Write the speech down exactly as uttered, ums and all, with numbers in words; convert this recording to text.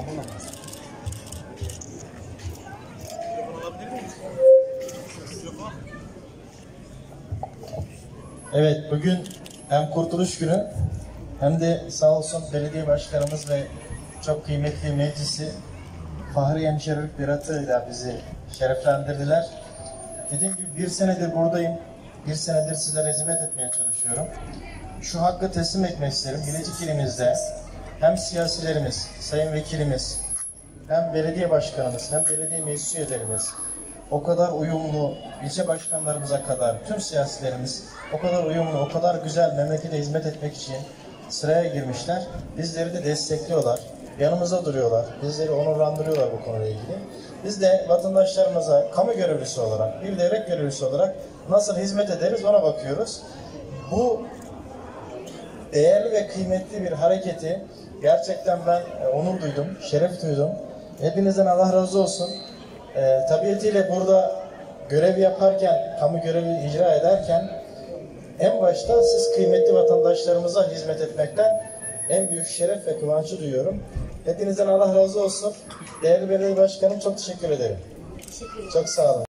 Evet, bugün hem Kurtuluş Günü hem de sağ olsun belediye başkanımız ve çok kıymetli meclisi Fahri Hemşerilik Berat'ıyla bizi şereflendirdiler. Dediğim gibi bir senedir buradayım. Bir senedir sizlere hizmet etmeye çalışıyorum. Şu hakkı teslim etmek isterim. Bilecik ilimizde hem siyasilerimiz, sayın vekilimiz, hem belediye başkanımız, hem belediye meclis üyelerimiz o kadar uyumlu, ilçe başkanlarımıza kadar tüm siyasilerimiz o kadar uyumlu, o kadar güzel memlekete hizmet etmek için sıraya girmişler. Bizleri de destekliyorlar, yanımıza duruyorlar, bizleri onurlandırıyorlar bu konuyla ilgili. Biz de vatandaşlarımıza kamu görevlisi olarak, bir devlet görevlisi olarak nasıl hizmet ederiz ona bakıyoruz. Bu değerli ve kıymetli bir hareketi gerçekten ben onur duydum, şeref duydum. Hepinizden Allah razı olsun. E, tabiatıyla burada görev yaparken, kamu görevi icra ederken en başta siz kıymetli vatandaşlarımıza hizmet etmekten en büyük şeref ve kıvancı duyuyorum. Hepinizden Allah razı olsun. Değerli belediye başkanım çok teşekkür ederim. Teşekkür ederim. Çok sağ olun.